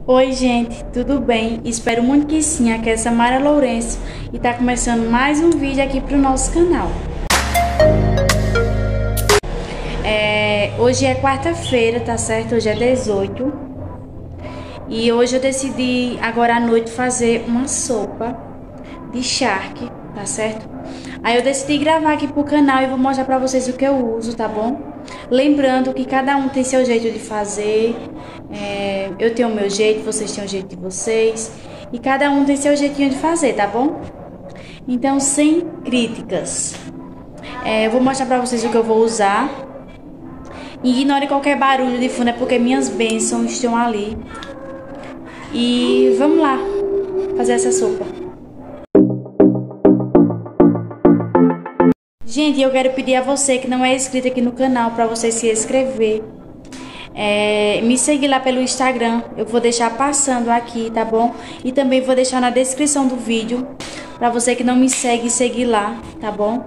Oi gente, tudo bem? Espero muito que sim, aqui é Samara Lourenço e tá começando mais um vídeo aqui pro nosso canal. Hoje é quarta-feira, tá certo? Hoje é 18 e hoje eu decidi agora à noite fazer uma sopa de charque, tá certo? Aí eu decidi gravar aqui pro canal e vou mostrar pra vocês o que eu uso, tá bom? Lembrando que cada um tem seu jeito de fazer, eu tenho o meu jeito, vocês têm o jeito de vocês e cada um tem seu jeitinho de fazer, tá bom? Então, sem críticas. Eu vou mostrar pra vocês o que eu vou usar. Ignore qualquer barulho de fundo, é porque minhas bênçãos estão ali. E vamos lá fazer essa sopa. Gente, eu quero pedir a você que não é inscrito aqui no canal para você se inscrever. Me seguir lá pelo Instagram, eu vou deixar passando aqui, tá bom? E também vou deixar na descrição do vídeo para você que não me segue, seguir lá, tá bom?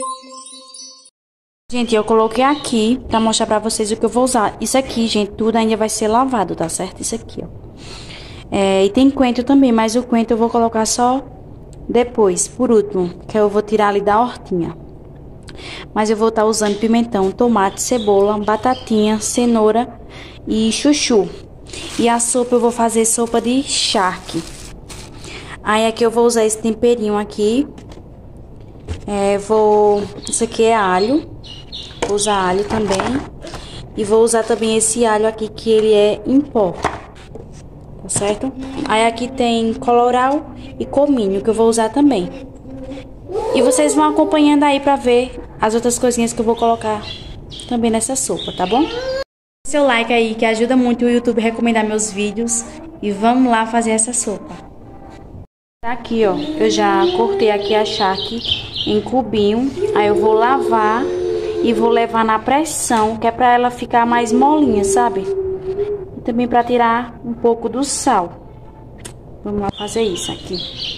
Gente, eu coloquei aqui para mostrar para vocês o que eu vou usar. Isso aqui, gente, tudo ainda vai ser lavado, tá certo? Isso aqui, ó. E tem coentro também, mas o coentro eu vou colocar só depois, por último, que eu vou tirar ali da hortinha. Mas eu vou estar usando pimentão, tomate, cebola, batatinha, cenoura e chuchu. E a sopa eu vou fazer sopa de charque. Aí aqui eu vou usar esse temperinho aqui. Isso aqui é alho. Vou usar alho também. E vou usar também esse alho aqui que ele é em pó. Tá certo? Aí aqui tem colorau e cominho que eu vou usar também. E vocês vão acompanhando aí pra ver as outras coisinhas que eu vou colocar também nessa sopa, tá bom? Seu like aí que ajuda muito o YouTube a recomendar meus vídeos. E vamos lá fazer essa sopa. Tá aqui, ó, eu já cortei aqui a charque em cubinho. Aí eu vou lavar e vou levar na pressão, que é pra ela ficar mais molinha, sabe? E também pra tirar um pouco do sal. Vamos lá fazer isso aqui.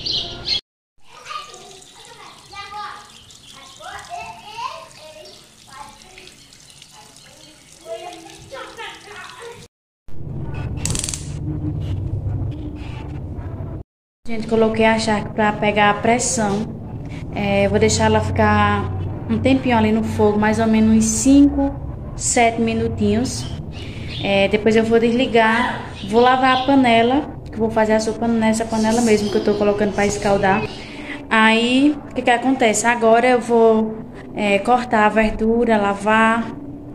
Gente, coloquei a charque pra pegar a pressão. Vou deixar ela ficar um tempinho ali no fogo, mais ou menos uns 5, 7 minutinhos. Depois eu vou desligar, vou lavar a panela, que eu vou fazer a sopa nessa panela mesmo que eu tô colocando pra escaldar. Aí, o que acontece? Agora eu vou cortar a verdura, lavar,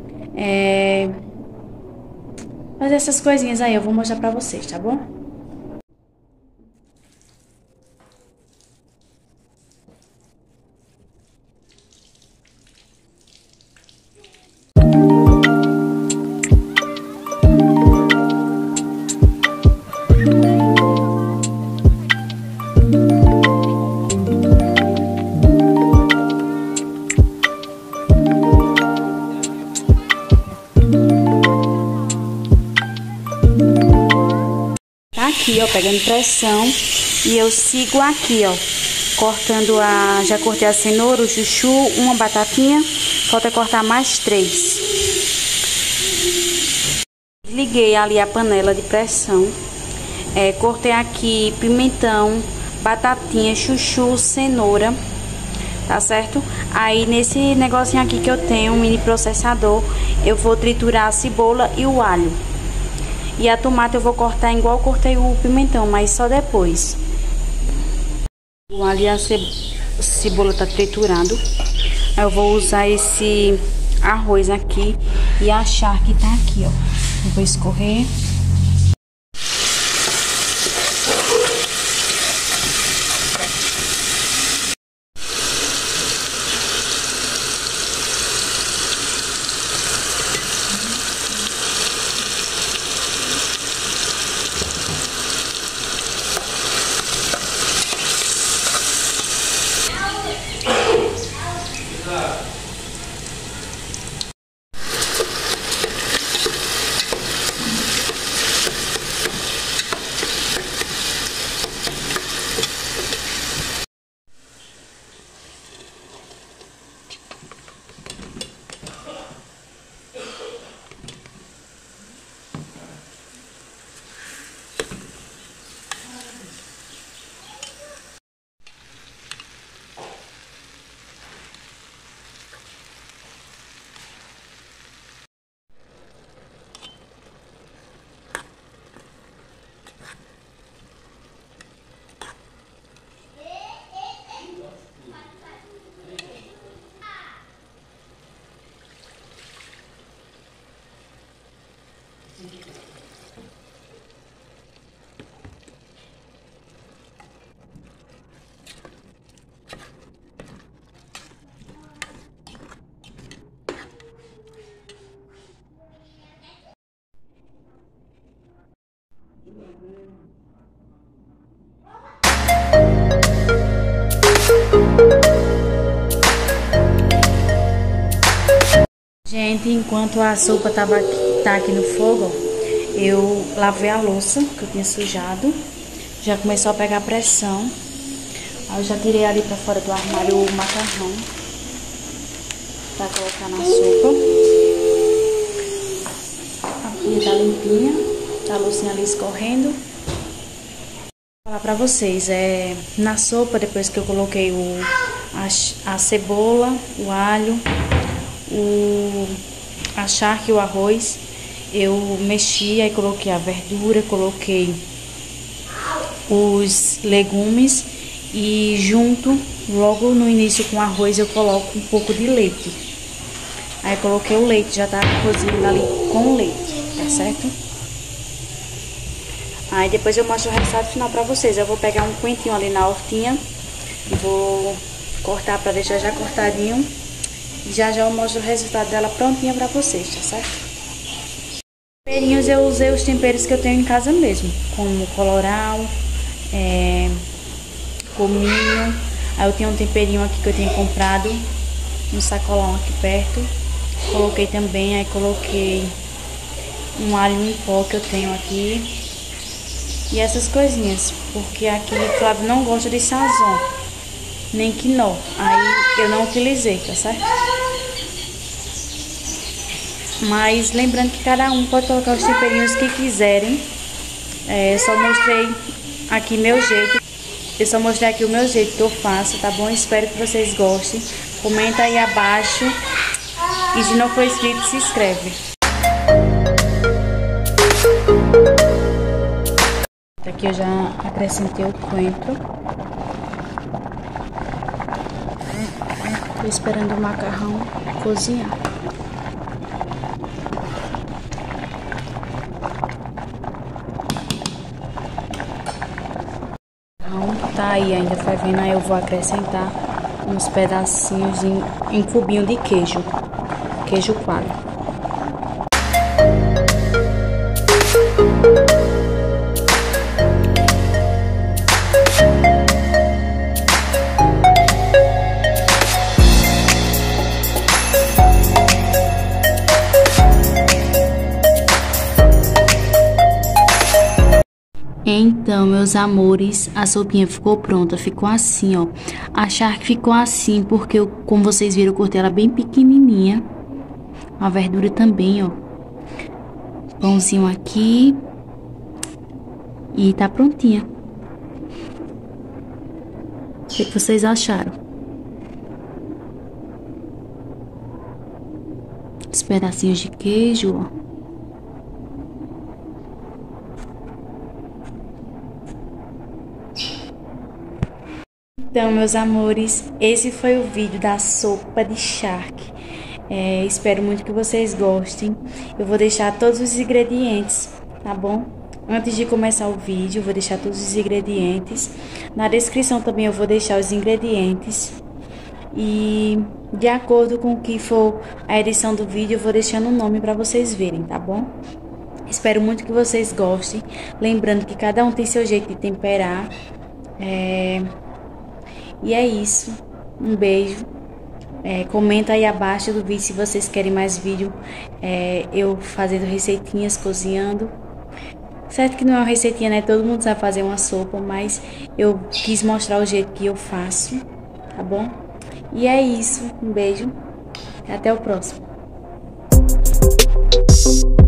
fazer essas coisinhas aí, eu vou mostrar pra vocês, tá bom? Aqui, ó, pegando pressão e eu sigo aqui, ó, cortando já cortei a cenoura, o chuchu, uma batatinha, falta cortar mais 3. Liguei ali a panela de pressão, cortei aqui pimentão, batatinha, chuchu, cenoura, tá certo? Aí nesse negocinho aqui que eu tenho, um mini processador, eu vou triturar a cebola e o alho. E a tomate eu vou cortar igual eu cortei o pimentão, mas só depois. O alho e a cebola tá triturado. Aí eu vou usar esse arroz aqui e a charque tá aqui, ó. Eu vou escorrer. Gente, enquanto a sopa tá aqui no fogo, eu lavei a louça que eu tinha sujado. Já começou a pegar pressão. Aí eu já tirei ali pra fora do armário o macarrão pra colocar na sopa. A pia tá limpinha, tá a loucinha ali escorrendo. Vou falar pra vocês, na sopa, depois que eu coloquei a cebola, o alho, a charque e o arroz, eu mexi, aí coloquei a verdura, coloquei os legumes e junto, logo no início com o arroz, eu coloco um pouco de leite. Aí coloquei o leite, já tá cozido ali com leite, tá certo? Aí depois eu mostro o resultado final pra vocês. Eu vou pegar um coentinho ali na hortinha e vou cortar pra deixar já cortadinho. E já eu mostro o resultado dela prontinha pra vocês, tá certo? Temperinhos, eu usei os temperos que eu tenho em casa mesmo, como colorau, cominho. Aí eu tenho um temperinho aqui que eu tenho comprado no sacolão aqui perto. Coloquei também, aí coloquei um alho em pó que eu tenho aqui. E essas coisinhas, porque aqui o Flávio não gosta de sazon, nem quinó. Aí eu não utilizei, tá certo? Mas lembrando que cada um pode colocar os temperinhos que quiserem. Só mostrei aqui meu jeito. Eu só mostrei aqui o meu jeito que eu faço, tá bom? Espero que vocês gostem. Comenta aí abaixo. E se não for inscrito, se inscreve. Aqui eu já acrescentei o coentro. Tô esperando o macarrão cozinhar. Tá aí ainda fervendo, aí eu vou acrescentar uns pedacinhos em cubinho de queijo coalho. Então, meus amores, a sopinha ficou pronta, ficou assim, ó. A charque ficou assim porque, como vocês viram, eu cortei ela bem pequenininha. A verdura também, ó. Pãozinho aqui. E tá prontinha. O que vocês acharam? Os pedacinhos de queijo, ó. Então, meus amores, esse foi o vídeo da sopa de charque. Espero muito que vocês gostem. Eu vou deixar todos os ingredientes, tá bom? Antes de começar o vídeo, eu vou deixar todos os ingredientes. Na descrição também eu vou deixar os ingredientes. E de acordo com o que for a edição do vídeo, eu vou deixando o nome para vocês verem, tá bom? Espero muito que vocês gostem. Lembrando que cada um tem seu jeito de temperar. E é isso. Um beijo. Comenta aí abaixo do vídeo se vocês querem mais vídeo eu fazendo receitinhas, cozinhando. Certo que não é uma receitinha, né? Todo mundo sabe fazer uma sopa, mas eu quis mostrar o jeito que eu faço, tá bom? E é isso. Um beijo. Até o próximo.